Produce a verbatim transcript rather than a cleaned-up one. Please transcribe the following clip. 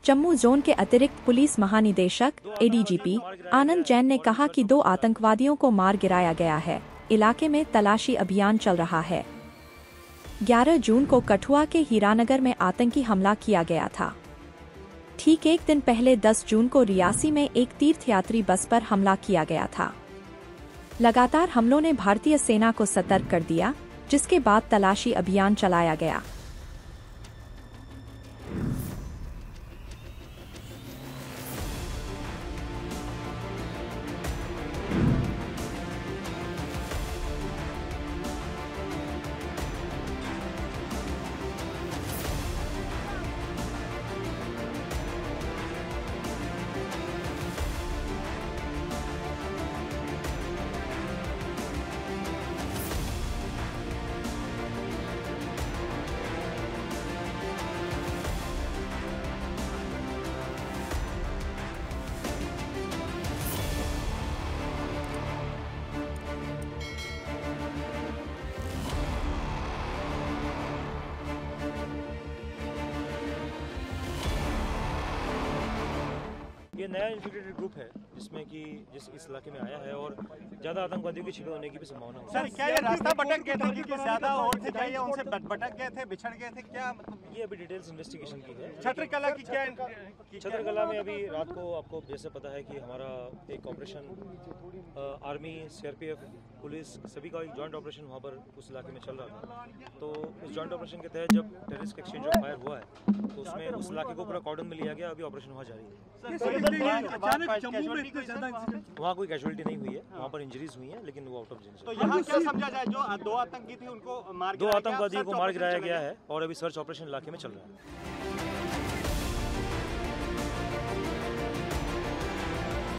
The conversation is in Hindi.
जम्मू जोन के अतिरिक्त पुलिस महानिदेशक A D G P Anand Jain ने कहा कि दो आतंकवादियों को मार गिराया गया है। इलाके में तलाशी अभियान चल रहा है। ग्यारह जून को कठुआ के हीरानगर में आतंकी हमला किया गया था। ठीक एक दिन पहले दस जून को रियासी में एक तीर्थयात्री बस पर हमला किया गया था। लगातार हमलों ने भारतीय सेना को सतर्क कर दिया, जिसके बाद तलाशी अभियान चलाया गया। ये नया इन्फिल्ट्रेटेड ग्रुप है जिसमें कि जिस इस इलाके में आया है और ज्यादा आतंकवादियों की छिपे होने की भी संभावना है। सर, क्या ये रास्ता भटक गए थे कि ज्यादा और थे, क्या ये उनसे भटक गए थे, बिछड़ गए थे, क्या मतलब? ये अभी डिटेल्स इन्वेस्टिगेशन की है। छत्रकला की क्या छत्रकला में अभी रात को आपको जैसे पता है कि हमारा एक ऑपरेशन आर्मी सीआरपीएफ पुलिस सभी का एक जॉइंट ऑपरेशन वहाँ पर उस इलाके में चल रहा था। तो उस जॉइंट ऑपरेशन के तहत जब टेररिस्ट एक्सचेंज ऑफ फायर हुआ है तो उसमें उस इलाके को पूरा कॉर्डन में लिया गया। अभी ऑपरेशन वहाँ जारी है। वहाँ कोई कैजुअलिटी नहीं हुई है, वहाँ पर इंजरीज हुई है, लेकिन वो आउट ऑफ जेंस। तो यहाँ क्या समझा जाए, जो दो आतंकी थे उनको मार दो आतंकवादियों को मार गिराया गया है और अभी सर्च ऑपरेशन इलाके में चल रहा है।